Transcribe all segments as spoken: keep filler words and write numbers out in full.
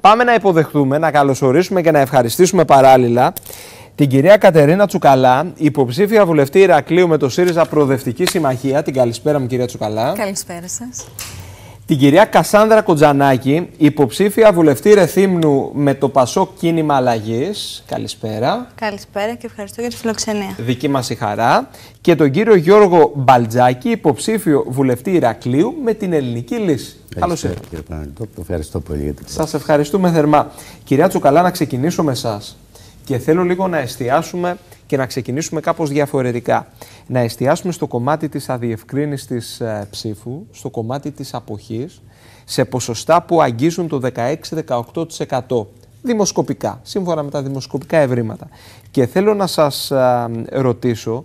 πάμε να υποδεχτούμε, να καλωσορίσουμε και να ευχαριστήσουμε παράλληλα την κυρία Κατερίνα Τσουκαλά, υποψήφια βουλευτή Ηρακλείου με το ΣΥΡΙΖΑ Προοδευτική Συμμαχία. Την καλησπέρα μου, κυρία Τσουκαλά. Καλησπέρα σας. Την κυρία Κασάνδρα Κοντζανάκη, υποψήφια βουλευτή Ρεθύμνου με το ΠΑΣΟΚ Κίνημα Αλλαγής. Καλησπέρα. Καλησπέρα και ευχαριστώ για τη φιλοξενία. Δική μας η χαρά. Και τον κύριο Γιώργο Μπαλτζάκη, υποψήφιο βουλευτή Ηρακλείου με την Ελληνική Λύση. Καλώς ήρθατε. Κύριε Παναγιώτοπουλο, ευχαριστώ πολύ για την σας. Σας ευχαριστούμε θερμά. Κυρία Τσουκαλά, να ξεκινήσω με εσάς. Και θέλω λίγο να εστιάσουμε και να ξεκινήσουμε κάπως διαφορετικά. Να εστιάσουμε στο κομμάτι της αδιευκρίνιστης ε, ψήφου, στο κομμάτι της αποχής, σε ποσοστά που αγγίζουν το δεκαέξι με δεκαοκτώ τοις εκατό. Δημοσκοπικά, σύμφωνα με τα δημοσκοπικά ευρήματα. Και θέλω να σας ε, ρωτήσω,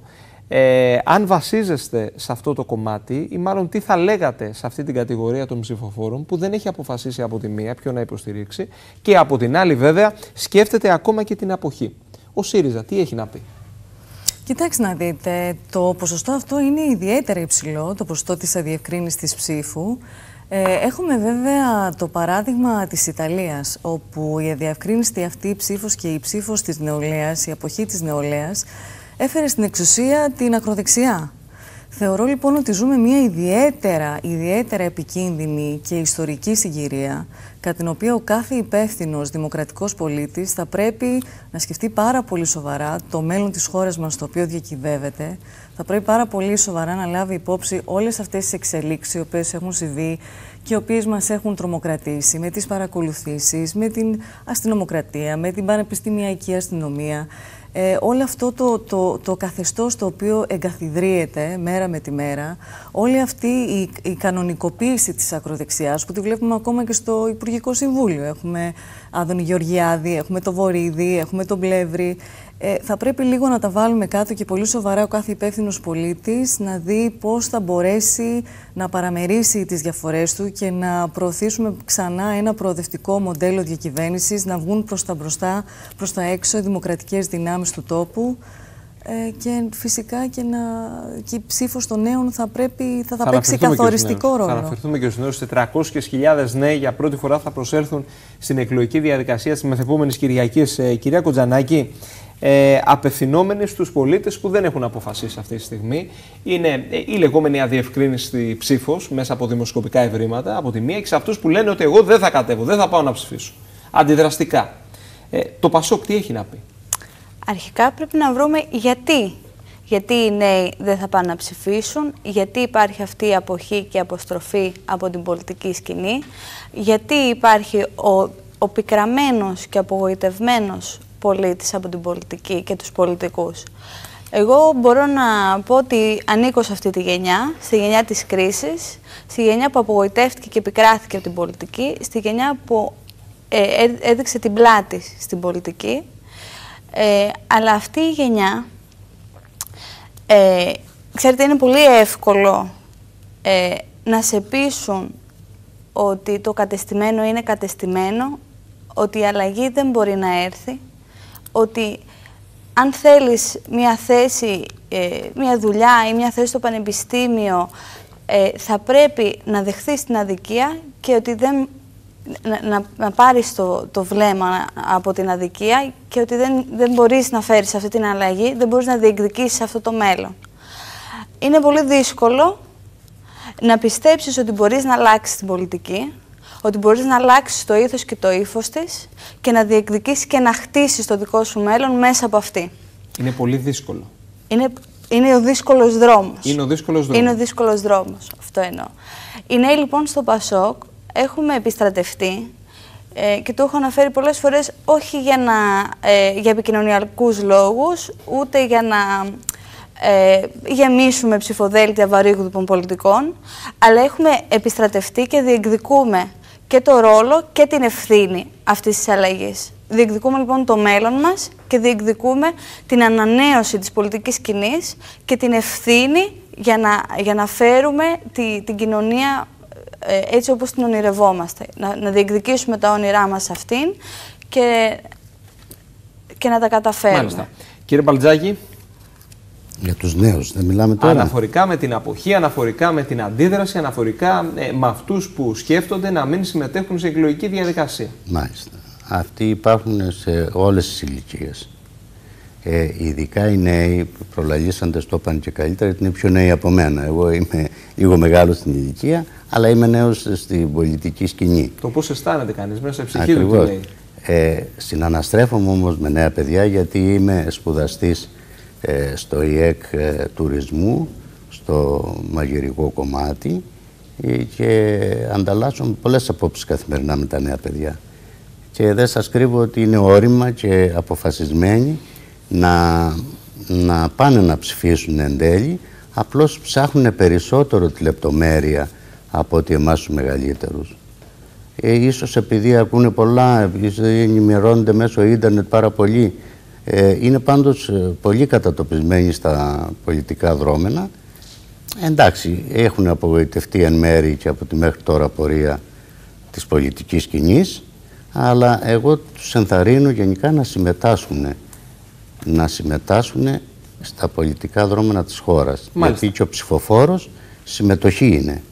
ε, αν βασίζεστε σε αυτό το κομμάτι ή μάλλον τι θα λέγατε σε αυτή την κατηγορία των ψηφοφόρων που δεν έχει αποφασίσει από τη μία ποιο να υποστηρίξει και από την άλλη βέβαια σκέφτεται ακόμα και την αποχή. Ο ΣΥΡΙΖΑ τι έχει να πει? Κοιτάξτε να δείτε, το ποσοστό αυτό είναι ιδιαίτερα υψηλό, το ποσοστό της αδιευκρίνιστης ψήφου. Ε, έχουμε βέβαια το παράδειγμα της Ιταλίας, όπου η αδιευκρίνιστη αυτή ψήφος και η ψήφος της νεολαίας, η αποχή της νεολαίας, έφερε στην εξουσία την ακροδεξιά. Θεωρώ λοιπόν ότι ζούμε μια ιδιαίτερα, ιδιαίτερα επικίνδυνη και ιστορική συγκυρία, κατά την οποία ο κάθε υπεύθυνος δημοκρατικός πολίτης θα πρέπει να σκεφτεί πάρα πολύ σοβαρά το μέλλον της χώρας μας, το οποίο διακυβεύεται. Θα πρέπει πάρα πολύ σοβαρά να λάβει υπόψη όλες αυτές τις εξελίξεις οι οποίες έχουν συμβεί και οι οποίες μας έχουν τρομοκρατήσει, με τις παρακολουθήσεις, με την αστυνομοκρατία, με την πανεπιστημιακή αστυνομία. Ε, όλο αυτό το, το, το καθεστώς το οποίο εγκαθιδρύεται μέρα με τη μέρα, όλη αυτή η, η κανονικοποίηση της ακροδεξιάς που τη βλέπουμε ακόμα και στο Υπουργικό Συμβούλιο. Έχουμε Άδωνη Γεωργιάδη, έχουμε το Βορίδη, έχουμε τον Πλεύρη. Ε, θα πρέπει λίγο να τα βάλουμε κάτω και πολύ σοβαρά ο κάθε υπεύθυνος πολίτης να δει πώς θα μπορέσει να παραμερίσει τις διαφορές του και να προωθήσουμε ξανά ένα προοδευτικό μοντέλο διακυβέρνησης, να βγουν προς τα μπροστά, προς τα έξω οι δημοκρατικές δυνάμεις του τόπου ε, και φυσικά και, να, και η ψήφος των νέων θα, πρέπει, θα, θα, θα παίξει καθοριστικό ρόλο. Θα αναφερθούμε και στους νέους. τετρακόσιες χιλιάδες νέοι για πρώτη φορά θα προσέλθουν στην εκλογική διαδικασία της μεθεπόμενης Κυριακής. Ε, κυρία Κοντζανάκη, Ε, απευθυνόμενοι στους πολίτες που δεν έχουν αποφασίσει αυτή τη στιγμή. Είναι ε, η λεγόμενη αδιευκρίνηστη ψήφος μέσα από δημοσκοπικά ευρήματα, από τη μία, και σε αυτούς που λένε ότι εγώ δεν θα κατέβω, δεν θα πάω να ψηφίσω. Αντιδραστικά. Ε, το ΠΑΣΟΚ τι έχει να πει? Αρχικά πρέπει να βρούμε γιατί. Γιατί οι νέοι δεν θα πάνε να ψηφίσουν, γιατί υπάρχει αυτή η αποχή και αποστροφή από την πολιτική σκηνή, γιατί υπάρχει ο, ο πικραμένος και απογοητευμένος πολίτης από την πολιτική και τους πολιτικούς. Εγώ μπορώ να πω ότι ανήκω σε αυτή τη γενιά, στη γενιά της κρίσης, στη γενιά που απογοητεύτηκε και επικράθηκε από την πολιτική, στη γενιά που ε, έδειξε την πλάτη στην πολιτική. Ε, αλλά αυτή η γενιά, ε, ξέρετε, είναι πολύ εύκολο ε, να σε πείσουν ότι το κατεστημένο είναι κατεστημένο, ότι η αλλαγή δεν μπορεί να έρθει, ότι αν θέλεις μια θέση, ε, μια δουλειά ή μια θέση στο πανεπιστήμιο, ε, θα πρέπει να δεχθείς την αδικία και ότι δεν, να, να, να πάρεις το, το βλέμμα από την αδικία και ότι δεν, δεν μπορείς να φέρεις αυτή την αλλαγή, δεν μπορείς να διεκδικήσεις αυτό το μέλλον. Είναι πολύ δύσκολο να πιστέψεις ότι μπορείς να αλλάξεις την πολιτική, ότι μπορείς να αλλάξεις το ήθος και το ύφος της και να διεκδικήσεις και να χτίσεις το δικό σου μέλλον μέσα από αυτή. Είναι πολύ δύσκολο. Είναι, είναι ο δύσκολος δρόμος. Είναι ο δύσκολος δρόμος. Είναι ο δύσκολος δρόμος, αυτό εννοώ. Οι νέοι λοιπόν στο ΠΑΣΟΚ έχουμε επιστρατευτεί ε, και το έχω αναφέρει πολλές φορές, όχι για, να, ε, για επικοινωνιακούς λόγους, ούτε για να ε, γεμίσουμε ψηφοδέλτια βαρύγδουπων πολιτικών, αλλά έχουμε επιστρατευτεί και διεκδικούμε και το ρόλο και την ευθύνη αυτής της αλλαγής. Διεκδικούμε λοιπόν το μέλλον μας και διεκδικούμε την ανανέωση της πολιτικής σκηνής και την ευθύνη για να, για να φέρουμε τη, την κοινωνία ε, έτσι όπως την ονειρευόμαστε. Να, να διεκδικήσουμε τα όνειρά μας αυτήν και, και να τα καταφέρουμε. Μάλιστα. Κύριε Μπαλτζάκη. Για τους νέους δεν μιλάμε τώρα. Αναφορικά με την αποχή, αναφορικά με την αντίδραση, αναφορικά ε, με αυτούς που σκέφτονται να μην συμμετέχουν σε εκλογική διαδικασία. Μάλιστα. Αυτοί υπάρχουν σε όλες τις ηλικίες. Ε, ειδικά οι νέοι που προλαλήσαντες το είπαν και καλύτερα, γιατί είναι πιο νέοι από μένα. Εγώ είμαι λίγο μεγάλος στην ηλικία, αλλά είμαι νέος στην πολιτική σκηνή. Το πώς αισθάνεται κανείς μέσα σε ψυχή του, τι λέει. Ε, συναναστρέφομαι όμως με νέα παιδιά, γιατί είμαι σπουδαστής ε, στο ΙΕΚ ε, τουρισμού, στο μαγειρικό κομμάτι ε, και ανταλλάσσω πολλές απόψεις καθημερινά με τα νέα παιδιά. Και δεν σας κρύβω ότι είναι όρημα και αποφασισμένοι να, να πάνε να ψηφίσουν εν τέλει, απλώς ψάχνουν περισσότερο τη λεπτομέρεια από ότι εμάς τους μεγαλύτερους. Ε, ίσως επειδή ακούνε πολλά, ενημερώνονται μέσω ίντερνετ πάρα πολύ, ε, είναι πάντως πολύ κατατοπισμένοι στα πολιτικά δρόμενα. Ε, εντάξει, έχουν απογοητευτεί εν μέρη και από τη μέχρι τώρα πορεία της πολιτικής σκηνής, αλλά εγώ τους ενθαρρύνω γενικά να συμμετάσχουν, να συμμετάσχουν στα πολιτικά δρόμενα της χώρας. Μάλιστα. Γιατί και ο ψηφοφόρος συμμετοχή είναι.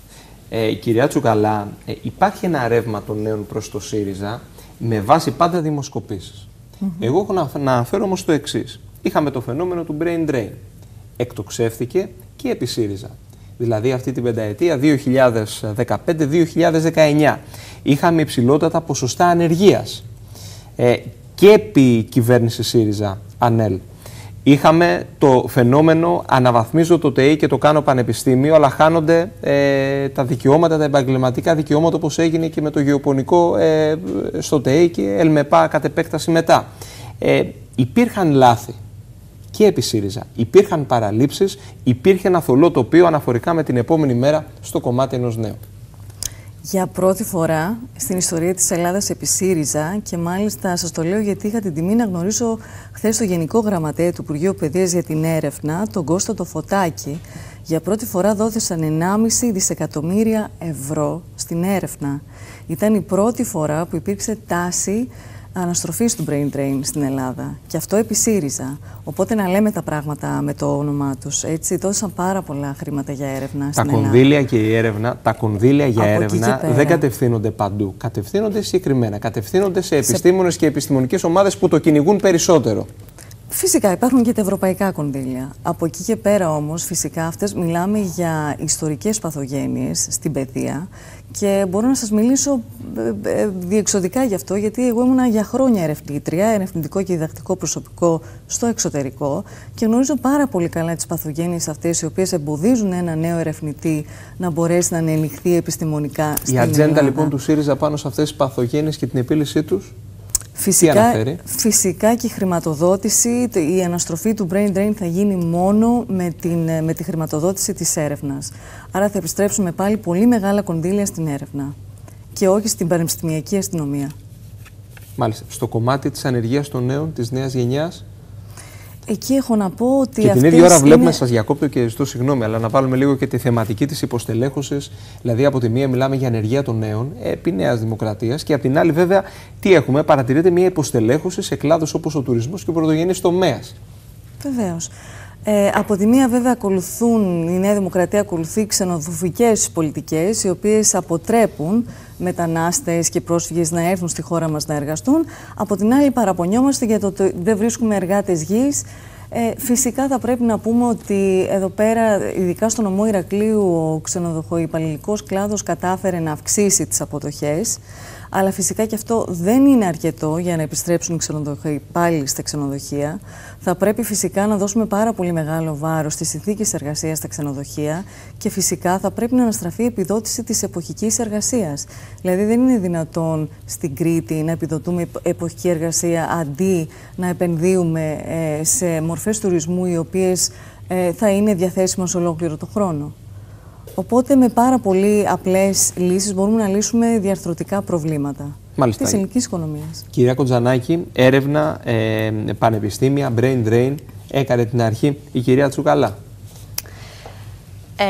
Ε, κυρία Τσουκαλά, ε, υπάρχει ένα ρεύμα των νέων προς το ΣΥΡΙΖΑ με βάση πάντα δημοσκοπήσεις. Mm-hmm. Εγώ έχω να, να αναφέρω όμως το εξής. Είχαμε το φαινόμενο του brain drain. Εκτοξεύτηκε και επί ΣΥΡΙΖΑ. Δηλαδή αυτή την πενταετία δύο χιλιάδες δεκαπέντε με δύο χιλιάδες δεκαεννιά είχαμε υψηλότατα ποσοστά ανεργίας ε, και επί κυβέρνηση ΣΥΡΙΖΑ ΑΝΕΛ. Είχαμε το φαινόμενο αναβαθμίζω το ΤΕΙ και το κάνω πανεπιστήμιο, αλλά χάνονται ε, τα δικαιώματα, τα επαγγελματικά δικαιώματα, όπως έγινε και με το γεωπονικό ε, στο ΤΕΙ και ΕΛΜΕΠΑ κατ' επέκταση μετά. Ε, υπήρχαν λάθη και επί ΣΥΡΙΖΑ. Υπήρχαν παραλήψεις, υπήρχε ένα θολό τοπίο αναφορικά με την επόμενη μέρα στο κομμάτι ενός νέου. Για πρώτη φορά στην ιστορία της Ελλάδας επί ΣΥΡΙΖΑ, και μάλιστα σας το λέω γιατί είχα την τιμή να γνωρίσω χθες το Γενικό Γραμματέα του Υπουργείου Παιδείας για την έρευνα, τον Κώστα το Φωτάκη, για πρώτη φορά δόθησαν ενάμιση δισεκατομμύρια ευρώ στην έρευνα. Ήταν η πρώτη φορά που υπήρξε τάση αναστροφής του brain drain στην Ελλάδα. Και αυτό επί ΣΥΡΙΖΑ. Οπότε να λέμε τα πράγματα με το όνομά τους. Έτσι, δώσαν πάρα πολλά χρήματα για έρευνα τα στην Ελλάδα. Κονδύλια και η έρευνα, τα κονδύλια για Από έρευνα δεν κατευθύνονται παντού. Κατευθύνονται συγκεκριμένα. Κατευθύνονται σε επιστήμονες σε... και επιστημονικές ομάδες που το κυνηγούν περισσότερο. Φυσικά υπάρχουν και τα ευρωπαϊκά κονδύλια. Από εκεί και πέρα όμως, φυσικά αυτές μιλάμε για ιστορικές παθογένειες στην παιδεία και μπορώ να σας μιλήσω ε, ε, διεξοδικά γι' αυτό, γιατί εγώ ήμουνα για χρόνια ερευνήτρια, ερευνητικό και διδακτικό προσωπικό στο εξωτερικό και γνωρίζω πάρα πολύ καλά τις παθογένειες αυτές, οι οποίες εμποδίζουν ένα νέο ερευνητή να μπορέσει να ανελιχθεί επιστημονικά στην Ελλάδα. Η ατζέντα λοιπόν του ΣΥΡΙΖΑ πάνω σε αυτές τις παθογένειες και την επίλυσή τους. Φυσικά, φυσικά και η χρηματοδότηση, η αναστροφή του brain drain θα γίνει μόνο με, την, με τη χρηματοδότηση της έρευνας. Άρα θα επιστρέψουμε πάλι πολύ μεγάλα κονδύλια στην έρευνα και όχι στην πανεπιστημιακή αστυνομία. Μάλιστα. Στο κομμάτι της ανεργίας των νέων, της νέας γενιάς. Εκεί έχω να πω ότι. Και την ίδια ώρα βλέπουμε, είναι... σας διακόπτω και ζητώ συγγνώμη, αλλά να βάλουμε λίγο και τη θεματική της υποστελέχωσης. Δηλαδή, από τη μία μιλάμε για ανεργία των νέων επί Νέας Δημοκρατίας, και από την άλλη, βέβαια, τι έχουμε, παρατηρείται μια υποστελέχωση σε κλάδους όπως ο τουρισμός και ο πρωτογενής τομέας. Βεβαίως. Ε, από τη μία, βέβαια, ακολουθούν, η Νέα Δημοκρατία ακολουθεί ξενοδοχικές πολιτικές, οι οποίες αποτρέπουν μετανάστες και πρόσφυγες να έρθουν στη χώρα μας να εργαστούν. Από την άλλη, παραπονιόμαστε για το ότι δεν βρίσκουμε εργάτες γης. Ε, φυσικά θα πρέπει να πούμε ότι εδώ πέρα, ειδικά στο νομό Ηρακλείου, ο ξενοδοχοϊπαλληλικός κλάδος κατάφερε να αυξήσει τις αποδοχές. Αλλά φυσικά και αυτό δεν είναι αρκετό για να επιστρέψουν οι ξενοδοχοί πάλι στα ξενοδοχεία. Θα πρέπει φυσικά να δώσουμε πάρα πολύ μεγάλο βάρος στις συνθήκες εργασίας στα ξενοδοχεία και φυσικά θα πρέπει να αναστραφεί η επιδότηση της εποχικής εργασίας. Δηλαδή δεν είναι δυνατόν στην Κρήτη να επιδοτούμε εποχική εργασία αντί να επενδύουμε ε, σε μορφές τουρισμού οι οποίες ε, θα είναι διαθέσιμες ολόκληρο το χρόνο. Οπότε με πάρα πολύ απλές λύσεις μπορούμε να λύσουμε διαρθρωτικά προβλήματα της ελληνικής οικονομίας. Κυρία Κοντζανάκη, έρευνα, ε, πανεπιστήμια, brain drain, έκανε την αρχή η κυρία Τσουκαλά. Ε,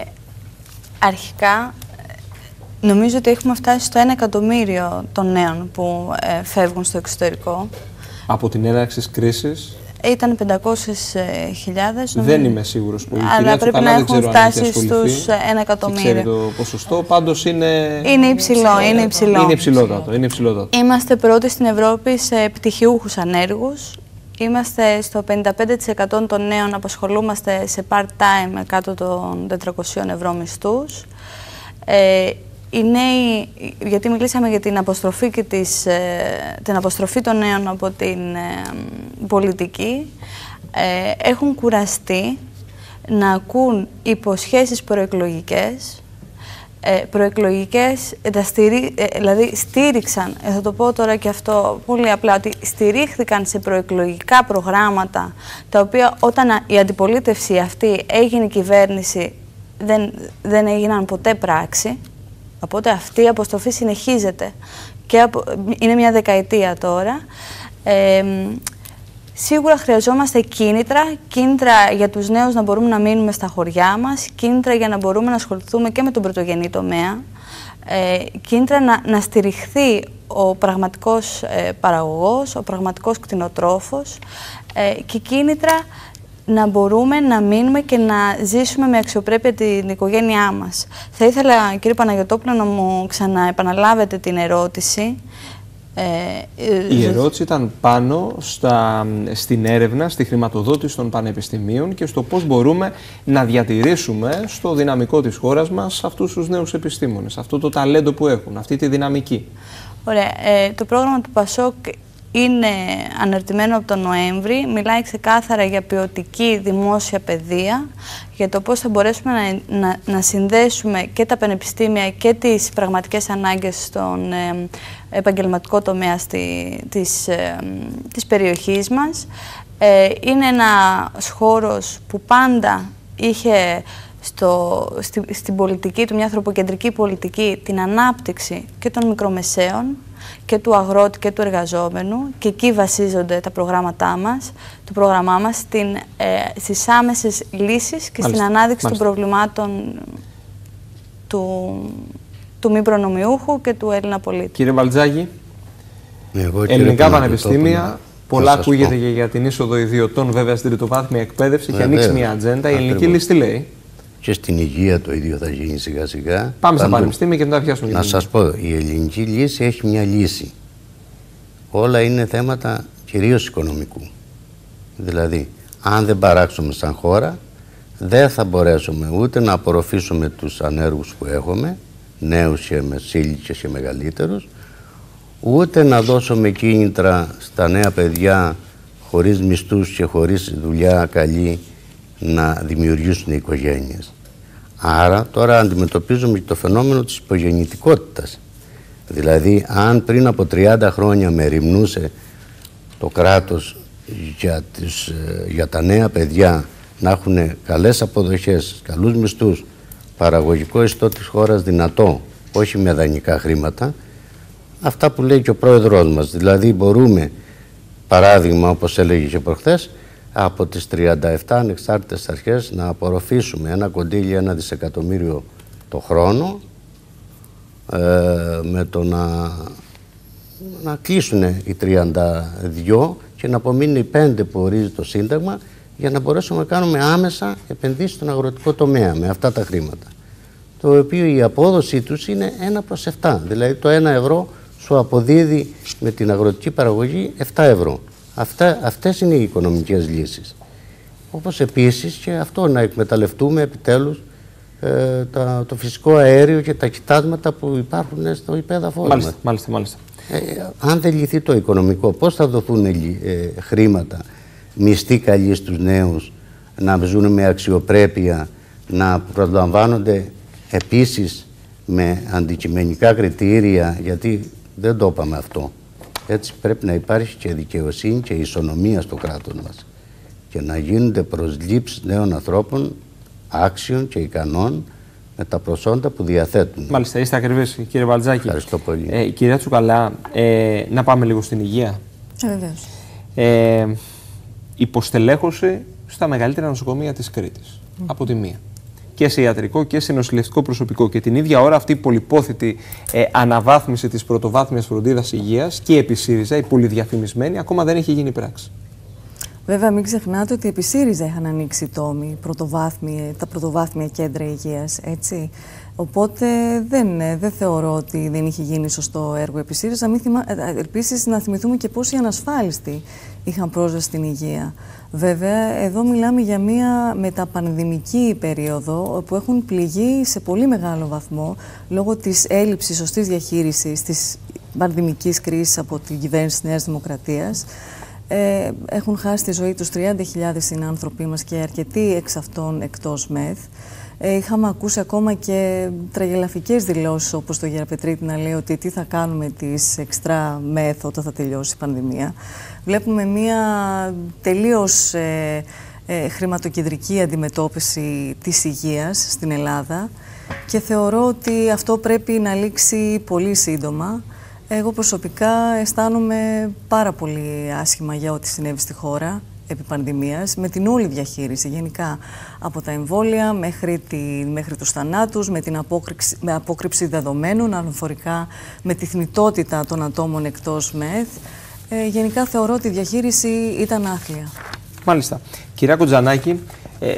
αρχικά, νομίζω ότι έχουμε φτάσει στο ένα εκατομμύριο των νέων που ε, φεύγουν στο εξωτερικό. Από την έναρξη της κρίσης. ήταν πεντακόσιες χιλιάδες. Δεν είμαι σίγουρος που. Αλλά πρέπει να έχουν φτάσει στους ένα εκατομμύριο. Ξέρει το ποσοστό, πάντως είναι. Είναι υψηλό. Είναι, υψηλό. είναι υψηλότατο. Είναι υψηλότατο. Είμαστε πρώτοι στην Ευρώπη σε πτυχιούχους ανέργους. Είμαστε στο πενήντα πέντε τοις εκατό των νέων, απασχολούμαστε σε part-time κάτω των τετρακοσίων ευρώ μισθούς. Ε, οι νέοι, γιατί μιλήσαμε για την αποστροφή, και τις, ε, την αποστροφή των νέων από την ε, πολιτική, ε, έχουν κουραστεί να ακούν υποσχέσεις προεκλογικές, ε, προεκλογικές, δηλαδή στήριξαν, θα το πω τώρα και αυτό πολύ απλά, ότι στηρίχθηκαν σε προεκλογικά προγράμματα, τα οποία όταν η αντιπολίτευση αυτή έγινε κυβέρνηση, δεν, δεν έγιναν ποτέ πράξη. Οπότε αυτή η αποστροφή συνεχίζεται και απο... είναι μια δεκαετία τώρα. Ε, σίγουρα χρειαζόμαστε κίνητρα, κίνητρα για τους νέους να μπορούμε να μείνουμε στα χωριά μας, κίνητρα για να μπορούμε να ασχοληθούμε και με τον πρωτογενή τομέα, ε, κίνητρα να, να στηριχθεί ο πραγματικός ε, παραγωγός, ο πραγματικός κτηνοτρόφος, ε, και κίνητρα να μπορούμε να μείνουμε και να ζήσουμε με αξιοπρέπεια την οικογένειά μας. Θα ήθελα, κύριε Παναγιωτόπουλο, να μου ξαναεπαναλάβετε την ερώτηση. Η ερώτηση ήταν πάνω στα, στην έρευνα, στη χρηματοδότηση των πανεπιστημίων και στο πώς μπορούμε να διατηρήσουμε στο δυναμικό της χώρας μας αυτούς τους νέους επιστήμονες, αυτό το ταλέντο που έχουν, αυτή τη δυναμική. Ωραία. Ε, το πρόγραμμα του ΠΑΣΟΚ είναι αναρτημένο από τον Νοέμβρη, μιλάει ξεκάθαρα για ποιοτική δημόσια παιδεία, για το πώς θα μπορέσουμε να, να, να συνδέσουμε και τα πανεπιστήμια και τις πραγματικές ανάγκες στον ε, επαγγελματικό τομέα στη, της, ε, της περιοχής μας. Ε, είναι ένας χώρος που πάντα είχε στο, στη, στην πολιτική του, μια ανθρωποκεντρική πολιτική, την ανάπτυξη και των μικρομεσαίων, και του αγρότη και του εργαζόμενου, και εκεί βασίζονται τα προγράμματά μας, το πρόγραμμά μας, στην, ε, στις άμεσες λύσεις και μάλιστα, στην ανάδειξη μάλιστα. των προβλημάτων του, του μη προνομιούχου και του Έλληνα πολίτη. Κύριε Μπαλτζάκη, ελληνικά πανεπιστήμια, πολλά ακούγεται και για την είσοδο ιδιωτών βέβαια στην τριτοβάθμια εκπαίδευση, έχει ανοίξει μια ατζέντα. Η ελληνική λύση τι λέει? Και στην υγεία το ίδιο θα γίνει σιγά σιγά. Πάμε στα πανεπιστήμια και μετά πιάσουμε. Να σας πω, η ελληνική λύση έχει μια λύση. Όλα είναι θέματα κυρίως οικονομικού. Δηλαδή, αν δεν παράξουμε σαν χώρα, δεν θα μπορέσουμε ούτε να απορροφήσουμε τους ανέργους που έχουμε, νέους και μεσήλικες και μεγαλύτερους, ούτε να δώσουμε κίνητρα στα νέα παιδιά χωρίς μισθούς και χωρίς δουλειά καλή να δημιουργήσουν οικογένειες. Άρα τώρα αντιμετωπίζουμε και το φαινόμενο της υπογεννητικότητας. Δηλαδή, αν πριν από τριάντα χρόνια μεριμνούσε το κράτος για, τις, για τα νέα παιδιά να έχουν καλές αποδοχές, καλούς μισθούς, παραγωγικό ιστό της χώρας δυνατό, όχι με δανεικά χρήματα, αυτά που λέει και ο πρόεδρός μας, δηλαδή μπορούμε, παράδειγμα όπως έλεγε και προχθές, από τις τριάντα επτά ανεξάρτητες αρχές να απορροφήσουμε ένα κοντήλι, ένα δισεκατομμύριο το χρόνο, ε, με το να, να κλείσουν οι τριάντα δύο και να απομείνουν οι πέντε που ορίζει το Σύνταγμα, για να μπορέσουμε να κάνουμε άμεσα επενδύσεις στον αγροτικό τομέα με αυτά τα χρήματα. Το οποίο η απόδοσή τους είναι ένα προς επτά, δηλαδή το ένα ευρώ σου αποδίδει με την αγροτική παραγωγή επτά ευρώ. Αυτά, αυτές είναι οι οικονομικές λύσεις. Όπως επίσης και αυτό, να εκμεταλλευτούμε επιτέλους ε, τα, το φυσικό αέριο και τα κοιτάσματα που υπάρχουν στο υπέδαφό μας. Μάλιστα, μάλιστα, μάλιστα. Ε, αν δεν λυθεί το οικονομικό, πώς θα δοθούν ε, χρήματα, μισθοί καλοί στους νέους, να ζουν με αξιοπρέπεια, να προσλαμβάνονται επίσης με αντικειμενικά κριτήρια, γιατί δεν το είπαμε αυτό. Έτσι πρέπει να υπάρχει και δικαιοσύνη και ισονομία στο κράτος μας και να γίνονται προσλήψεις νέων ανθρώπων άξιων και ικανών με τα προσόντα που διαθέτουν. Μάλιστα, είστε ακριβείς, κύριε Μπαλτζάκη. Ευχαριστώ πολύ. Ε, κυρία Τσουκαλά, ε, να πάμε λίγο στην υγεία. Βεβαίως. Ε, υποστελέχωση στα μεγαλύτερα νοσοκομεία της Κρήτης, mm. από τη μία. Και σε ιατρικό και σε νοσηλευτικό προσωπικό. Και την ίδια ώρα αυτή η πολυπόθητη ε, αναβάθμιση της πρωτοβάθμιας φροντίδας υγείας και επί ΣΥΡΙΖΑ, η πολυδιαφημισμένη, ακόμα δεν έχει γίνει πράξη. Βέβαια, μην ξεχνάτε ότι επί ΣΥΡΙΖΑ είχαν ανοίξει τόμοι, τα πρωτοβάθμια κέντρα υγείας, έτσι. Οπότε δεν, δεν θεωρώ ότι δεν είχε γίνει σωστό έργο επί ΣΥΡΙΖΑ. Επίσης, να θυμηθούμε και πόσοι ανασφάλιστοι είχαν πρόσβαση στην υγεία. Βέβαια, εδώ μιλάμε για μια μεταπανδημική περίοδο που έχουν πληγεί σε πολύ μεγάλο βαθμό λόγω της έλλειψης σωστής διαχείρισης της πανδημικής κρίσης από την κυβέρνηση της Νέας Δημοκρατίας. Ε, έχουν χάσει τη ζωή τους τριάντα χιλιάδες συνάνθρωποι μας και αρκετοί εξ αυτών εκτός ΜΕΘ. Ε, είχαμε ακούσει ακόμα και τραγελαφικές δηλώσεις, όπως το Γεραπετρίτη να λέει ότι τι θα κάνουμε τις εξτρά ΜΕΘ όταν θα τελειώσει η πανδημία. Βλέπουμε μια τελείως ε, ε, χρηματοκεντρική αντιμετώπιση της υγείας στην Ελλάδα και θεωρώ ότι αυτό πρέπει να λήξει πολύ σύντομα. Εγώ προσωπικά αισθάνομαι πάρα πολύ άσχημα για ό,τι συνέβη στη χώρα επί πανδημίας, με την όλη διαχείριση γενικά, από τα εμβόλια μέχρι, τη, μέχρι τους θανάτους, με την απόκρυψη, με απόκρυψη δεδομένων, αναφορικά με τη θνητότητα των ατόμων εκτός ΜΕΘ. Ε, γενικά θεωρώ ότι η διαχείριση ήταν άθλια. Μάλιστα. Κυρία Κοντζανάκη, ε,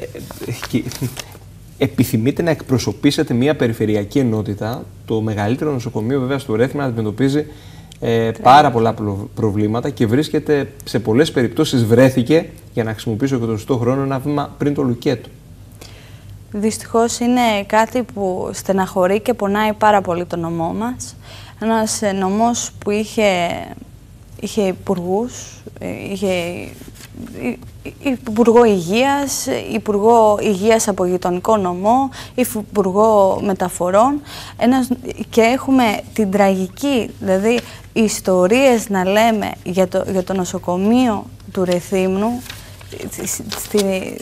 επιθυμείτε να εκπροσωπήσετε μια περιφερειακή ενότητα, το μεγαλύτερο νοσοκομείο βέβαια στο Ρέθυμνο αντιμετωπίζει ε, πάρα πολλά προβλήματα και βρίσκεται σε πολλές περιπτώσεις βρέθηκε, για να χρησιμοποιήσω και τον σωστό χρόνο, ένα βήμα πριν το λουκέτο. Δυστυχώς είναι κάτι που στεναχωρεί και πονάει πάρα πολύ το νομό μας. Ένας νομός που είχε, είχε υπουργούς, είχε Υπουργό Υγείας, Υπουργό Υγείας από γειτονικό νομό, Υπουργό Μεταφορών ένας, και έχουμε την τραγική, δηλαδή ιστορίες να λέμε για το, για το νοσοκομείο του Ρεθύμνου, στη,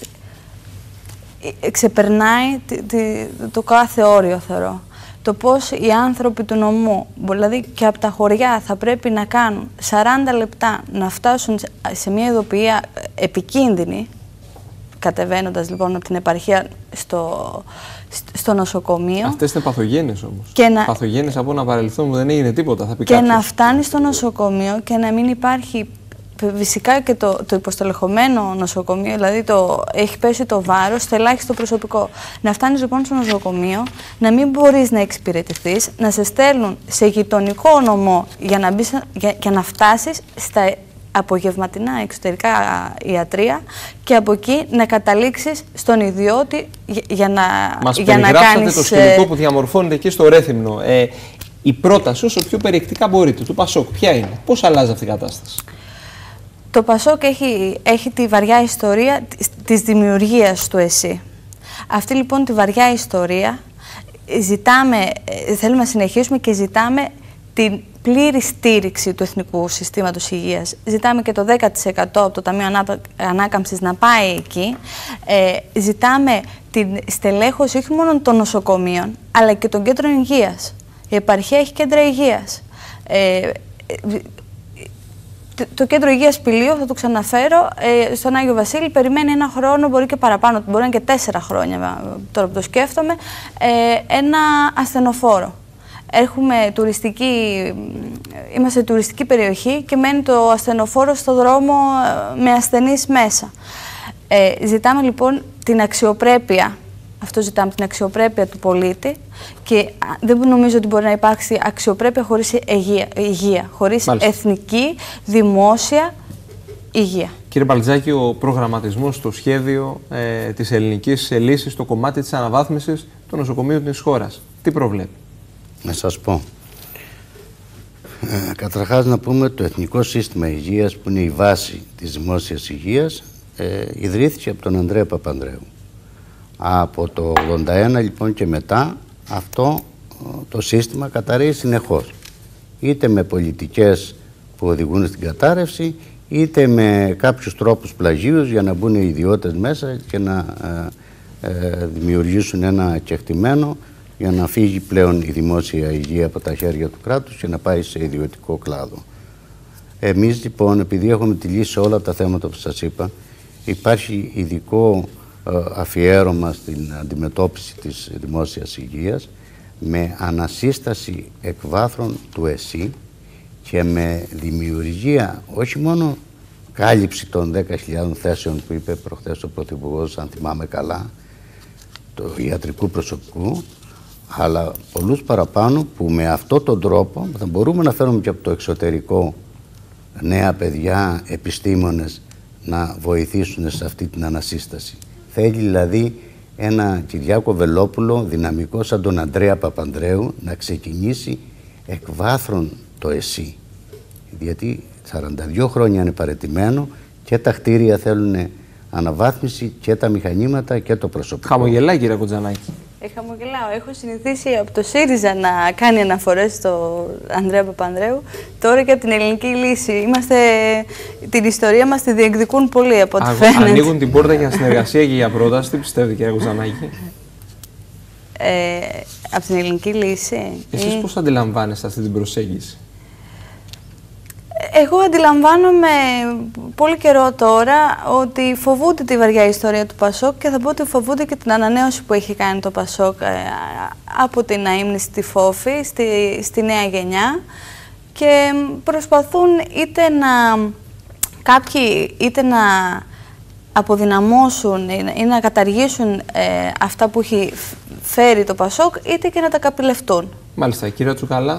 ξεπερνάει τη, τη, το κάθε όριο, θεωρώ. Το πώς οι άνθρωποι του νομού, δηλαδή και από τα χωριά, θα πρέπει να κάνουν σαράντα λεπτά να φτάσουν σε μια ειδοποιία επικίνδυνη, κατεβαίνοντας λοιπόν από την επαρχία στο, στο νοσοκομείο. Αυτές είναι παθογένειες όμως. Να... Παθογένειες από ένα παρελθόν που δεν έγινε τίποτα, θα πει Και κάποιος. να φτάνει στο νοσοκομείο και να μην υπάρχει. Φυσικά και το, το υποστελεχωμένο νοσοκομείο, δηλαδή το, έχει πέσει το βάρος στο ελάχιστο προσωπικό. Να φτάνεις λοιπόν στο νοσοκομείο, να μην μπορείς να εξυπηρετηθείς, να σε στέλνουν σε γειτονικό νομό για να, μπεις, για, για να φτάσεις στα απογευματινά εξωτερικά ιατρεία και από εκεί να καταλήξεις στον ιδιώτη για, για να, Μας για να κάνεις... το σκηνικό που διαμορφώνεται εκεί στο Ρέθυμνο. Ε, η πρόταση όσο πιο περιεκτικά μπορείτε, του Πασόκ, ποια είναι, πώς αλλάζει αυτή η κατάσταση? Το Πασόκ έχει, έχει τη βαριά ιστορία της δημιουργίας του ΕΣΥ. Αυτή λοιπόν τη βαριά ιστορία ζητάμε, θέλουμε να συνεχίσουμε και ζητάμε την πλήρη στήριξη του Εθνικού Συστήματος Υγείας. Ζητάμε και το δέκα τοις εκατό από το Ταμείο Ανάκαμψης να πάει εκεί. Ε, ζητάμε την στελέχωση όχι μόνο των νοσοκομείων, αλλά και των κέντρων υγείας. Η επαρχία έχει κέντρα υγείας. Ε, Το κέντρο υγείας Πηλίου, θα το ξαναφέρω, ε, στον Άγιο Βασίλη περιμένει ένα χρόνο, μπορεί και παραπάνω, μπορεί να είναι και τέσσερα χρόνια, τώρα που το σκέφτομαι, ε, ένα ασθενοφόρο. Έχουμε τουριστική, είμαστε τουριστική περιοχή και μένει το ασθενοφόρο στο δρόμο με ασθενείς μέσα. Ε, ζητάμε λοιπόν την αξιοπρέπεια. Αυτό ζητάμε, την αξιοπρέπεια του πολίτη και δεν νομίζω ότι μπορεί να υπάρξει αξιοπρέπεια χωρίς υγεία, υγεία χωρίς Μάλιστα. εθνική, δημόσια υγεία. Κύριε Μπαλτζάκη, ο προγραμματισμός στο σχέδιο ε, της ελληνικής λύσης στο κομμάτι της αναβάθμισης των νοσοκομείων της χώρας, τι προβλέπει? Να σας πω. Ε, καταρχάς να πούμε το Εθνικό Σύστημα Υγείας, που είναι η βάση της δημόσιας υγείας, ε, ιδρύθηκε από τον Ανδρέα Παπανδρέου. Από το ογδόντα ένα λοιπόν και μετά αυτό το σύστημα καταρρέει συνεχώς. Είτε με πολιτικές που οδηγούν στην κατάρρευση, είτε με κάποιους τρόπους πλαγίους για να μπουν οι ιδιώτες μέσα και να ε, ε, δημιουργήσουν ένα κεκτημένο για να φύγει πλέον η δημόσια υγεία από τα χέρια του κράτους και να πάει σε ιδιωτικό κλάδο. Εμείς λοιπόν, επειδή έχουμε τη λύση σε όλα τα θέματα που σας είπα, υπάρχει ειδικό αφιέρωμα στην αντιμετώπιση της δημόσιας υγείας με ανασύσταση εκβάθρων του ΕΣΥ και με δημιουργία όχι μόνο κάλυψη των δέκα χιλιάδων θέσεων που είπε προχθές ο Πρωθυπουργός, αν θυμάμαι καλά, του ιατρικού προσωπικού, αλλά πολλούς παραπάνω που με αυτόν τον τρόπο θα μπορούμε να φέρουμε και από το εξωτερικό νέα παιδιά, επιστήμονες να βοηθήσουν σε αυτή την ανασύσταση. Θέλει δηλαδή ένα Κυριάκο Βελόπουλο δυναμικό σαν τον Ανδρέα Παπανδρέου να ξεκινήσει εκ βάθρων το ΕΣΥ. Γιατί σαράντα δύο χρόνια είναι παραιτημένο και τα κτίρια θέλουν αναβάθμιση και τα μηχανήματα και το προσωπικό. Χαμογελάει, κύριε Κοντζανάκη. Ε, χαμογελάω. Έχω συνηθίσει από το ΣΥΡΙΖΑ να κάνει αναφορές στο Ανδρέα Παπανδρέου. Τώρα και από την Ελληνική Λύση. Είμαστε, την ιστορία μας τη διεκδικούν πολύ, από ό,τι φαίνεται. Ανοίγουν την πόρτα για συνεργασία και για πρόταση. Τι πιστεύετε, κύριε Κοντζανάκη? Ε, από την Ελληνική Λύση. Εσείς ή... πώς αντιλαμβάνεστε αυτή την προσέγγιση? Εγώ αντιλαμβάνομαι πολύ καιρό τώρα ότι φοβούνται τη βαριά ιστορία του Πασόκ και θα πω ότι φοβούνται και την ανανέωση που έχει κάνει το Πασόκ από την αείμνηση στη Φόφη, στη, στη νέα γενιά, και προσπαθούν είτε να κάποιοι είτε να αποδυναμώσουν ή να καταργήσουν ε, αυτά που έχει φέρει το Πασόκ, είτε και να τα καπηλευτούν. Μάλιστα, κύριε Τσουκαλά.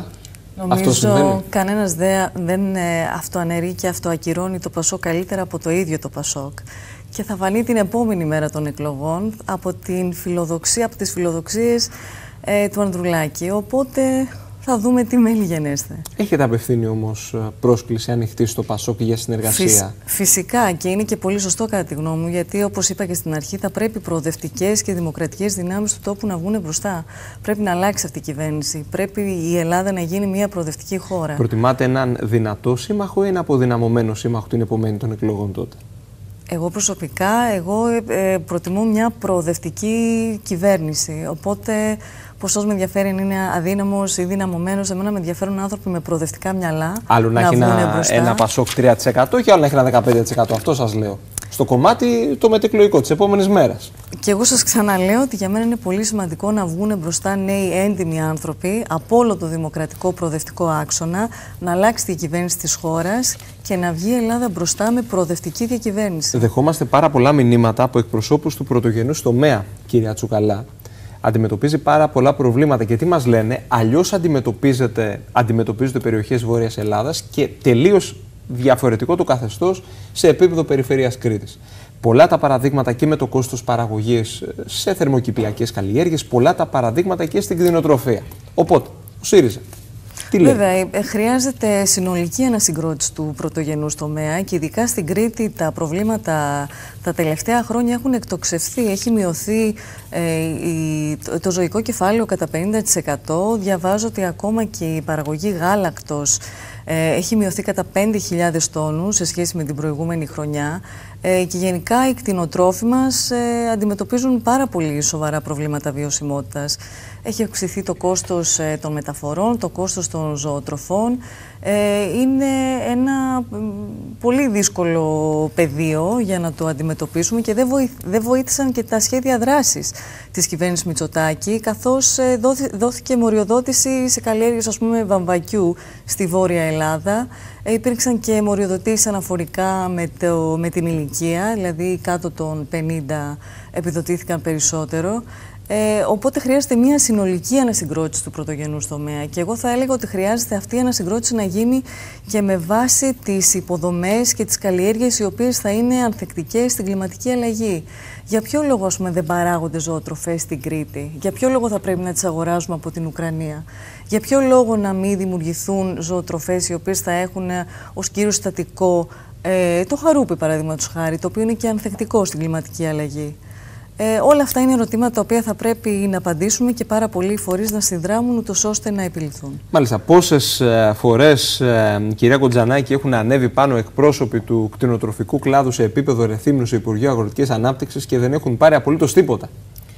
Νομίζω κανένας δε, δεν ε, αυτοαναιρεί και αυτοακυρώνει το Πασόκ καλύτερα από το ίδιο το Πασόκ. Και θα φανεί την επόμενη μέρα των εκλογών από, την φιλοδοξία, από τις φιλοδοξίες ε, του Ανδρουλάκη. Οπότε θα δούμε τι μέλη γενέστε. Έχετε απευθύνει όμως πρόσκληση ανοιχτή στο Πασόκ για συνεργασία? Φυσ, φυσικά, και είναι και πολύ σωστό κατά τη γνώμη μου, γιατί όπως είπα και στην αρχή, θα πρέπει προοδευτικές και δημοκρατικές δυνάμεις του τόπου να βγουν μπροστά. Πρέπει να αλλάξει αυτή η κυβέρνηση. Πρέπει η Ελλάδα να γίνει μια προοδευτική χώρα. Προτιμάτε έναν δυνατό σύμμαχο ή ένα αποδυναμωμένο σύμμαχο την επομένη των εκλογών τότε? Εγώ προσωπικά, εγώ ε, προτιμώ μια προοδευτική κυβέρνηση. Οπότε, ποσός με ενδιαφέρει αν είναι αδύναμος ή δυναμωμένος, εμένα με ενδιαφέρουν άνθρωποι με προοδευτικά μυαλά. Άλλο να, να έχει ένα, ένα Πασόκ τρία τοις εκατό και άλλο να έχει ένα δεκαπέντε τοις εκατό. Αυτό σας λέω. Στο κομμάτι το μετεκλογικό της επόμενης μέρας. Και εγώ σας ξαναλέω ότι για μένα είναι πολύ σημαντικό να βγουν μπροστά νέοι έντιμοι άνθρωποι από όλο το δημοκρατικό προοδευτικό άξονα, να αλλάξει τη διακυβέρνηση της χώρας και να βγει η Ελλάδα μπροστά με προοδευτική διακυβέρνηση. Δεχόμαστε πάρα πολλά μηνύματα από εκπροσώπους του πρωτογενούς τομέα, κυρία Τσουκαλά. Αντιμετωπίζει πάρα πολλά προβλήματα και τι μας λένε, αλλιώς αντιμετωπίζονται, αντιμετωπίζονται περιοχές Βόρειας Ελλάδας και τελείως διαφορετικό το καθεστώς σε επίπεδο περιφέρειας Κρήτης. Πολλά τα παραδείγματα και με το κόστος παραγωγής σε θερμοκηπιακές καλλιέργειες, πολλά τα παραδείγματα και στην κτηνοτροφία. Οπότε, ο ΣΥΡΙΖΑ τι λέει? Βέβαια, χρειάζεται συνολική ανασυγκρότηση του πρωτογενούς τομέα και ειδικά στην Κρήτη τα προβλήματα τα τελευταία χρόνια έχουν εκτοξευθεί. Έχει μειωθεί ε, η, το ζωικό κεφάλαιο κατά πενήντα τοις εκατό. Διαβάζω ότι ακόμα και η παραγωγή γάλακτος ε, έχει μειωθεί κατά πέντε χιλιάδες τόνους σε σχέση με την προηγούμενη χρονιά. Ε, και γενικά οι κτηνοτρόφοι μας ε, αντιμετωπίζουν πάρα πολύ σοβαρά προβλήματα βιωσιμότητας. Έχει αυξηθεί το κόστος ε, των μεταφορών, το κόστος των ζωοτροφών. Ε, είναι ένα πολύ δύσκολο πεδίο για να το αντιμετωπίσουμε και δεν, βοη, δεν βοήθησαν και τα σχέδια δράσης της κυβέρνησης Μητσοτάκη, καθώς ε, δόθη, δόθηκε μοριοδότηση σε καλλιέργειες, ας πούμε, βαμβακιού στη Βόρεια Ελλάδα. Ε, υπήρξαν και μοριοδοτήσεις αναφορικά με, το, με την ηλικία, δηλαδή κάτω των πενήντα επιδοτήθηκαν περισσότερο. Ε, οπότε χρειάζεται μια συνολική ανασυγκρότηση του πρωτογενούς τομέα και εγώ θα έλεγα ότι χρειάζεται αυτή η ανασυγκρότηση να γίνει και με βάση τις υποδομές και τις καλλιέργειες οι οποίες θα είναι ανθεκτικές στην κλιματική αλλαγή. Για ποιο λόγο, ας πούμε, δεν παράγονται ζωοτροφές στην Κρήτη? Για ποιο λόγο θα πρέπει να τις αγοράζουμε από την Ουκρανία? Για ποιο λόγο να μην δημιουργηθούν ζωοτροφές οι οποίες θα έχουν ως κύριο συστατικό ε, το χαρούπι, παραδείγματος χάρη, το οποίο είναι και ανθεκτικό στην κλιματική αλλαγή? Ε, όλα αυτά είναι ερωτήματα τα οποία θα πρέπει να απαντήσουμε και πάρα πολλοί φορείς να συνδράμουν ούτως ώστε να επιληθούν. Μάλιστα. Πόσες ε, φορές, ε, κυρία Κοντζανάκη, έχουν ανέβει πάνω εκπρόσωποι του κτηνοτροφικού κλάδου σε επίπεδο ερεθύμνου στο Υπουργείο Αγροτικής Ανάπτυξης και δεν έχουν πάρει απολύτως τίποτα?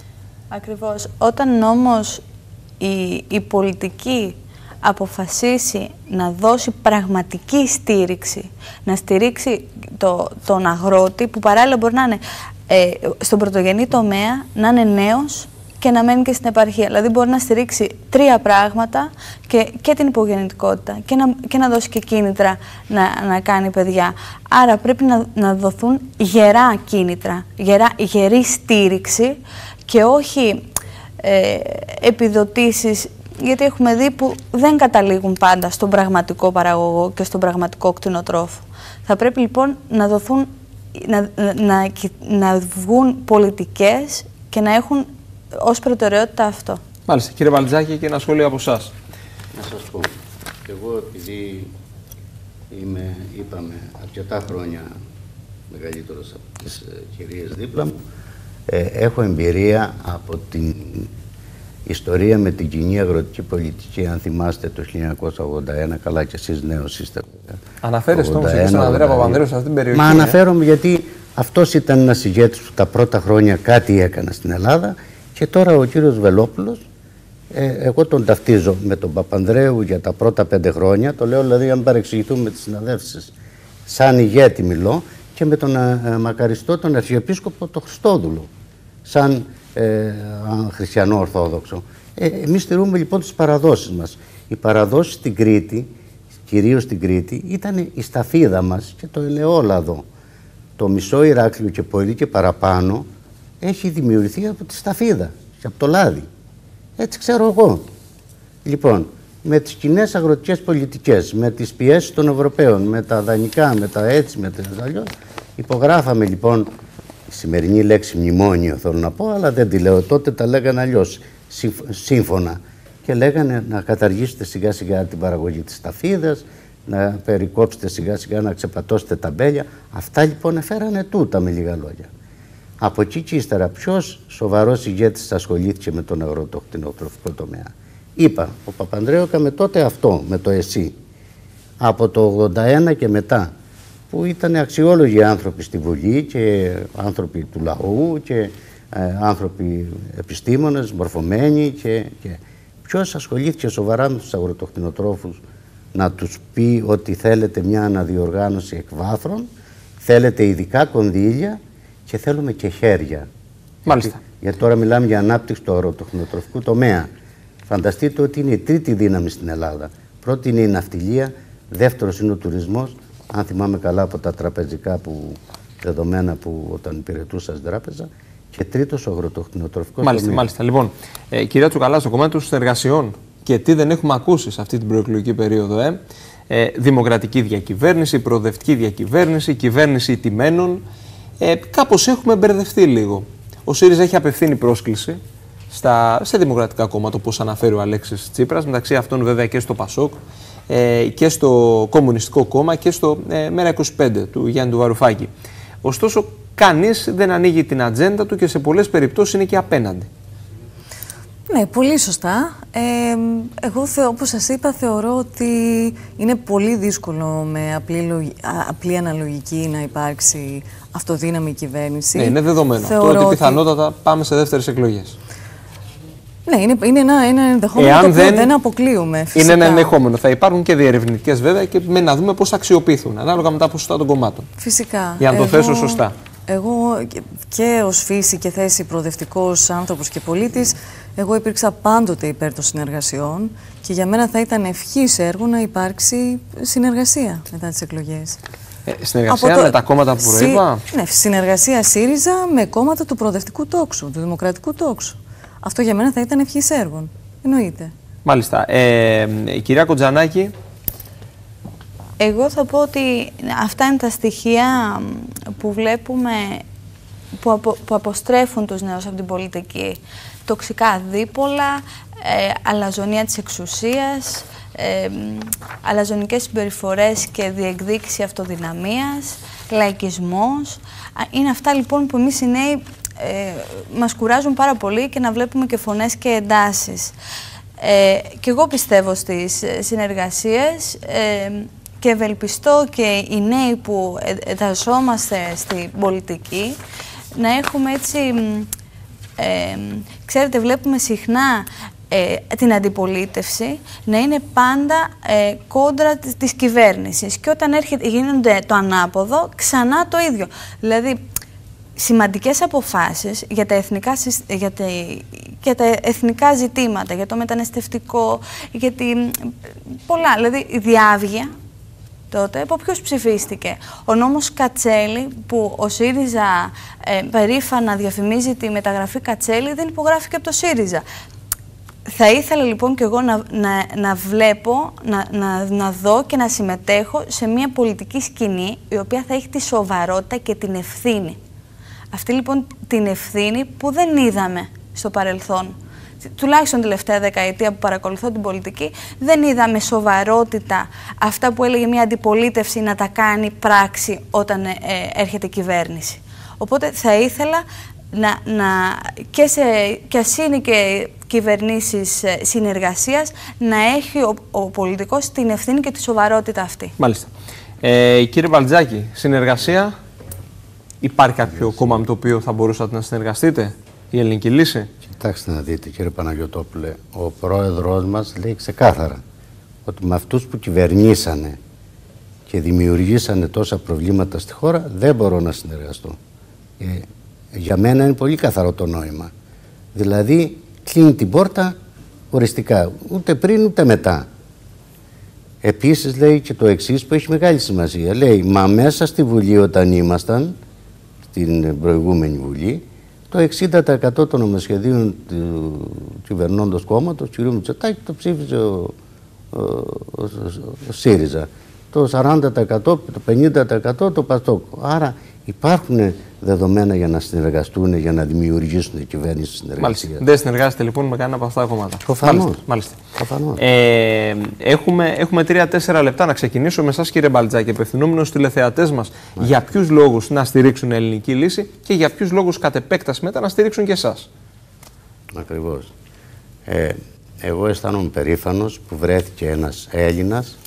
Ακριβώς. Όταν όμως η, η πολιτική αποφασίσει να δώσει πραγματική στήριξη, να στηρίξει το, τον αγρότη, που παράλληλα μπορεί να είναι Ε, στον πρωτογενή τομέα, να είναι νέος, και να μένει και στην επαρχία. Δηλαδή μπορεί να στηρίξει τρία πράγματα και, και την υπογεννητικότητα και να, και να δώσει και κίνητρα να, να κάνει παιδιά. Άρα πρέπει να, να δοθούν γερά κίνητρα, γερά, γερή στήριξη και όχι ε, επιδοτήσεις, γιατί έχουμε δει που δεν καταλήγουν πάντα στον πραγματικό παραγωγό και στον πραγματικό κτηνοτρόφο. Θα πρέπει λοιπόν να δοθούν, να, να, να βγουν πολιτικές και να έχουν ως προτεραιότητα αυτό. Μάλιστα. Κύριε Βαλτζάκη, και ένα σχόλιο από εσάς. Να σας πω, εγώ επειδή είμαι, είπαμε, αρκετά χρόνια μεγαλύτερος από τις ε, κυρίες δίπλα μου, ε, έχω εμπειρία από την ιστορία με την κοινή αγροτική πολιτική, αν θυμάστε, το χίλια εννιακόσια ογδόντα ένα, καλά και εσείς νέος είστε. Αναφέρεστε όμως και στον Ανδρέα Παπανδρέου σε αυτήν την περιοχή. Μα αναφέρομαι γιατί αυτός ήταν ένας ηγέτης που τα πρώτα χρόνια κάτι έκανε στην Ελλάδα και τώρα ο κύριος Βελόπουλος, ε, εγώ τον ταυτίζω με τον Παπανδρέου για τα πρώτα πέντε χρόνια, το λέω δηλαδή αν παρεξηγηθούμε με τις συναδέλφισες, σαν ηγέτη μιλώ, και με τον ε, μακαριστό τον Αρχιεπίσκοπο τον Χριστόδουλο, σαν ε, χριστιανό Ορθόδοξο. Ε, εμείς στηρούμε λοιπόν τις παραδόσεις μας. Οι παραδόσεις στην Κρήτη, κυρίως στην Κρήτη, ήταν η σταφίδα μας και το ελαιόλαδο. Το μισό Ηράκλειο και πολύ και παραπάνω έχει δημιουργηθεί από τη σταφίδα και από το λάδι. Έτσι ξέρω εγώ. Λοιπόν, με τις κοινές αγροτικές πολιτικές, με τις πιέσεις των Ευρωπαίων, με τα δανεικά, με τα έτσι, με τα αλλιώς, υπογράφαμε λοιπόν, η σημερινή λέξη μνημόνιο θέλω να πω, αλλά δεν τη λέω, τότε τα λέγανε αλλιώς, σύμφωνα. Και λέγανε να καταργήσετε σιγά σιγά την παραγωγή της σταφίδας, να περικόψετε σιγά σιγά, να ξεπατώσετε τα μπέλια. Αυτά λοιπόν έφερανε τούτα με λίγα λόγια. Από εκεί και ύστερα, ποιος σοβαρός ηγέτης ασχολήθηκε με τον αγροτοκτηνοτροφικό τομέα? Είπα, ο Παπανδρέου έκαμε τότε αυτό με το ΕΣΥ. Από το ογδόντα ένα και μετά, που ήταν αξιόλογοι άνθρωποι στη Βουλή και άνθρωποι του λαού και ε, άνθρωποι επιστήμονες, μορφωμένοι και, και ποιος ασχολήθηκε σοβαρά με τους αγροτοκτηνοτρόφους να τους πει ότι θέλετε μια αναδιοργάνωση εκβάθρων, θέλετε ειδικά κονδύλια και θέλουμε και χέρια. Μάλιστα. Γιατί, γιατί τώρα μιλάμε για ανάπτυξη του αγροτοκτηνοτροφικού τομέα. Φανταστείτε ότι είναι η τρίτη δύναμη στην Ελλάδα. Πρώτη είναι η ναυτιλία, δεύτερος είναι ο τουρισμός, αν θυμάμαι καλά από τα τραπεζικά που, δεδομένα που όταν υπηρετούσα στην τράπεζα, και τρίτος ο αγροτοκτηνοτροφικός μάλιστα, τομέα. Μάλιστα. Λοιπόν, ε, κυρία Τσουκαλά, στο κομμάτι των συνεργασιών και τι δεν έχουμε ακούσει σε αυτή την προεκλογική περίοδο, ε, ε, δημοκρατική διακυβέρνηση, προοδευτική διακυβέρνηση, κυβέρνηση ηττημένων, ε, κάπως έχουμε μπερδευτεί λίγο. Ο ΣΥΡΙΖΑ έχει απευθύνει πρόσκληση στα, σε δημοκρατικά κόμματα, όπως αναφέρει ο Αλέξης Τσίπρας, μεταξύ αυτών βέβαια και στο ΠΑΣΟΚ ε, και στο Κομμουνιστικό Κόμμα και στο ε, Μέρα είκοσι πέντε του Γιάννη του Βαρουφάκη. Ωστόσο, κανείς δεν ανοίγει την ατζέντα του και σε πολλές περιπτώσεις είναι και απέναντι. Ναι, πολύ σωστά. Ε, εγώ, όπως σας είπα, θεωρώ ότι είναι πολύ δύσκολο με απλή, απλή αναλογική να υπάρξει αυτοδύναμη κυβέρνηση. Ναι, είναι δεδομένο. Θεωρώ Τώρα ότι πιθανότατα πάμε σε δεύτερες εκλογές. Ναι, είναι, είναι ένα, ένα ενδεχόμενο Εάν το οποίο δεν, δεν αποκλείουμε. Φυσικά. Είναι ένα ενδεχόμενο. Θα υπάρχουν και διερευνητικές βέβαια και με να δούμε πώς θα αξιοποιηθούν, ανάλογα με τα ποσοστά των κομμάτων. Φυσικά. Για να το εγώ, θέσω σωστά. Εγώ και, και ως φύση και θέση προοδευτικός άνθρωπος και πολίτης, εγώ υπήρξα πάντοτε υπέρ των συνεργασιών και για μένα θα ήταν ευχής έργο να υπάρξει συνεργασία μετά τις εκλογές. Ε, συνεργασία το... με τα κόμματα που προείπα. Ναι, συνεργασία ΣΥΡΙΖΑ με κόμματα του προοδευτικού τόξου, του δημοκρατικού τόξου. Αυτό για μένα θα ήταν ευχής έργων. Εννοείται. Μάλιστα. Ε, η κυρία Κοντζανάκη. Εγώ θα πω ότι αυτά είναι τα στοιχεία που βλέπουμε, που, απο, που αποστρέφουν τους νέους από την πολιτική. Τοξικά δίπολα, ε, αλαζονία της εξουσίας, ε, αλαζονικές συμπεριφορές και διεκδίκηση αυτοδυναμίας, λαϊκισμός. Είναι αυτά λοιπόν που εμείς οι νέοι ε, μας κουράζουν πάρα πολύ και να βλέπουμε και φωνές και εντάσεις. Ε, και εγώ πιστεύω στις συνεργασίες ε, και ευελπιστώ και οι νέοι που εντασσόμαστε στην πολιτική να έχουμε έτσι, ε, ξέρετε, βλέπουμε συχνά ε, την αντιπολίτευση να είναι πάντα ε, κόντρα της, της κυβέρνησης και όταν έρχεται, γίνονται το ανάποδο, ξανά το ίδιο. Δηλαδή, σημαντικές αποφάσεις για τα, εθνικά, για, τα, για τα εθνικά ζητήματα, για το μεταναστευτικό, για την, πολλά, δηλαδή η διάβγεια τότε, από ποιους ψηφίστηκε. Ο νόμος Κατσέλη, που ο ΣΥΡΙΖΑ ε, περήφανα διαφημίζει τη μεταγραφή Κατσέλη, δεν υπογράφηκε από το ΣΥΡΙΖΑ. Θα ήθελα λοιπόν και εγώ να, να, να βλέπω, να, να, να δω και να συμμετέχω σε μια πολιτική σκηνή η οποία θα έχει τη σοβαρότητα και την ευθύνη. Αυτή λοιπόν την ευθύνη που δεν είδαμε στο παρελθόν. Τουλάχιστον τελευταία δεκαετία που παρακολουθώ την πολιτική, δεν είδαμε σοβαρότητα αυτά που έλεγε μια αντιπολίτευση να τα κάνει πράξη όταν ε, έρχεται η κυβέρνηση. Οπότε θα ήθελα να, να, και, σε, και ας είναι και κυβερνήσεις συνεργασίας, να έχει ο, ο πολιτικός την ευθύνη και τη σοβαρότητα αυτή. Μάλιστα. Ε, κύριε Μπαλτζάκη, συνεργασία, υπάρχει κάποιο κόμμα με το οποίο θα μπορούσατε να συνεργαστείτε, η Ελληνική Λύση? Κοιτάξτε να δείτε, κύριε Παναγιωτόπουλε, ο πρόεδρος μας λέει ξεκάθαρα ότι με αυτούς που κυβερνήσανε και δημιουργήσανε τόσα προβλήματα στη χώρα δεν μπορώ να συνεργαστώ. Ε, για μένα είναι πολύ καθαρό το νόημα. Δηλαδή κλείνει την πόρτα οριστικά, ούτε πριν ούτε μετά. Επίσης λέει και το εξής που έχει μεγάλη σημασία. Λέει, μα μέσα στη Βουλή όταν ήμασταν, στην προηγούμενη Βουλή, το εξήντα τοις εκατό των νομοσχεδίων του κυβερνώντος κόμματος, κ. Μητσοτάκη, το ψήφιζε ο, ο, ο, ο ΣΥΡΙΖΑ. Το σαράντα τοις εκατό, το πενήντα τοις εκατό το ΠΑΣΟΚ. Άρα υπάρχουν δεδομένα για να συνεργαστούν, για να δημιουργήσουν κυβέρνηση συνεργασία. Δεν συνεργάζεστε λοιπόν με κανένα από αυτά τα κόμματα? Προφανώς. Μάλιστα. Ε, έχουμε έχουμε τρία-τέσσερα λεπτά να ξεκινήσω με εσάς, κύριε Μπαλτζάκη, απευθυνόμενος στους τηλεθεατές μας. Για ποιους λόγους να στηρίξουν Ελληνική Λύση και για ποιους λόγους κατ' επέκταση μετά να στηρίξουν και εσάς? Ακριβώς. Ε, εγώ αισθάνομαι περήφανος που βρέθηκε ένας Έλληνας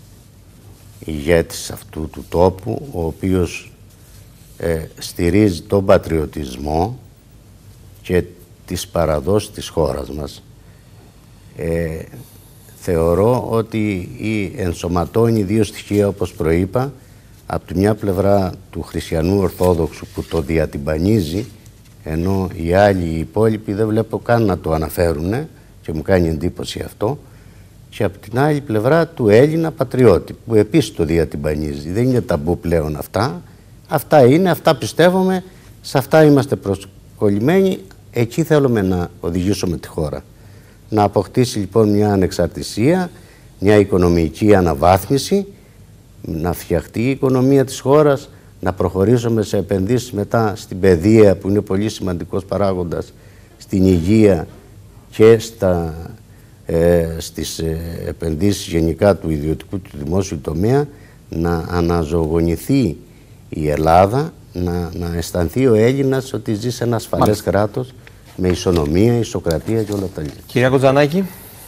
ηγέτης αυτού του τόπου, ο οποίος ε, στηρίζει τον πατριωτισμό και τις παραδόσεις της χώρας μας. Ε, θεωρώ ότι η ενσωματώνει δύο στοιχεία, όπως προείπα, από τη μια πλευρά του χριστιανού Ορθόδοξου που το διατυμπανίζει, ενώ οι άλλοι, οι υπόλοιποι, δεν βλέπω καν να το αναφέρουν και μου κάνει εντύπωση αυτό, και από την άλλη πλευρά του Έλληνα πατριώτη που επίσης το διατυμπανίζει. Δεν είναι ταμπού πλέον αυτά. Αυτά είναι, αυτά πιστεύουμε, σε αυτά είμαστε προσκολλημένοι, εκεί θέλουμε να οδηγήσουμε τη χώρα. Να αποκτήσει λοιπόν μια ανεξαρτησία, μια οικονομική αναβάθμιση, να φτιαχτεί η οικονομία της χώρας, να προχωρήσουμε σε επενδύσεις μετά στην παιδεία που είναι πολύ σημαντικός παράγοντας, στην υγεία και στα, ε, στις ε, επενδύσεις γενικά του ιδιωτικού του δημόσιου τομέα, να αναζωογονηθεί η Ελλάδα, να, να αισθανθεί ο Έλληνας ότι ζει σε ένα ασφαλές κράτος με ισονομία, ισοκρατία και όλα τα λοιπά. Κυρία Κοντζανάκη.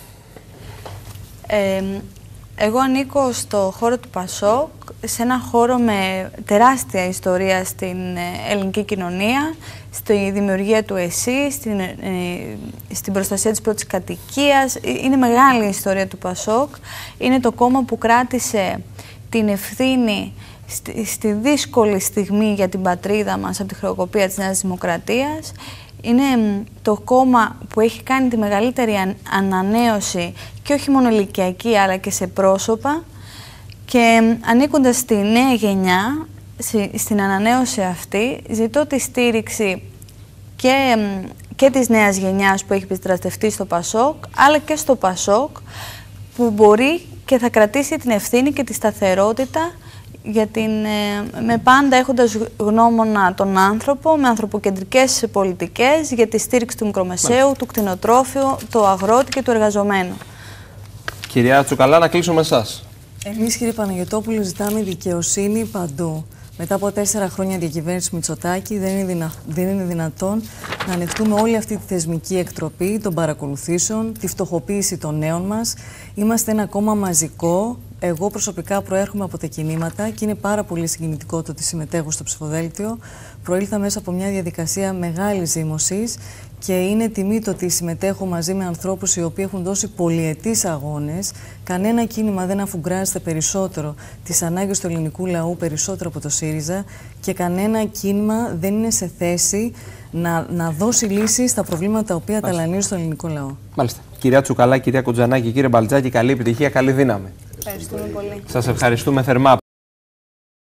Ε, εγώ ανήκω στο χώρο του ΠΑΣΟΚ, σε ένα χώρο με τεράστια ιστορία στην ελληνική κοινωνία, στη δημιουργία του ΕΣΥ, στην, ε, στην προστασία της πρώτης κατοικίας. Είναι μεγάλη η ιστορία του ΠΑΣΟΚ. Είναι το κόμμα που κράτησε την ευθύνη στη, στη δύσκολη στιγμή για την πατρίδα μας από τη χρεοκοπία της Νέας Δημοκρατίας. Είναι το κόμμα που έχει κάνει τη μεγαλύτερη ανανέωση και όχι μόνο ηλικιακή αλλά και σε πρόσωπα, και ανήκοντας στη νέα γενιά, στην ανανέωση αυτή, ζητώ τη στήριξη και, και της νέας γενιάς που έχει επιστρατευτεί στο ΠΑΣΟΚ, αλλά και στο ΠΑΣΟΚ που μπορεί και θα κρατήσει την ευθύνη και τη σταθερότητα για την, με πάντα έχοντας γνώμονα τον άνθρωπο, με ανθρωποκεντρικές πολιτικές για τη στήριξη του μικρομεσαίου, Μάλιστα. του κτηνοτρόφιου, του αγρότη και του εργαζομένου. Κυρία Τσουκαλά, να κλείσω με εσάς. Εμείς, κύριε Παναγιωτόπουλο, ζητάμε δικαιοσύνη παντού. Μετά από τέσσερα χρόνια διακυβέρνηση Μητσοτάκη, δεν είναι, δυνα... δεν είναι δυνατόν να ανεχτούμε όλη αυτή τη θεσμική εκτροπή των παρακολουθήσεων, τη φτωχοποίηση των νέων μας. Είμαστε ένα κόμμα μαζικό, Εγώ προσωπικά προέρχομαι από τα κινήματα και είναι πάρα πολύ συγκινητικό το ότι συμμετέχω στο ψηφοδέλτιο. Προήλθα μέσα από μια διαδικασία μεγάλης ζήμωσης και είναι τιμή το ότι συμμετέχω μαζί με ανθρώπους οι οποίοι έχουν δώσει πολυετής αγώνες. Κανένα κίνημα δεν αφουγκράζεται περισσότερο τις ανάγκες του ελληνικού λαού περισσότερο από το ΣΥΡΙΖΑ και κανένα κίνημα δεν είναι σε θέση να, να δώσει λύσεις στα προβλήματα τα οποία ταλανίζουν στον ελληνικό λαό. Μάλιστα. Κυρία Τσουκαλά, κυρία Κοντζανάκη, κύριε Μπαλτζάκη, καλή επιτυχία, καλή δύναμη. Ευχαριστούμε πολύ. Σας ευχαριστούμε θερμά.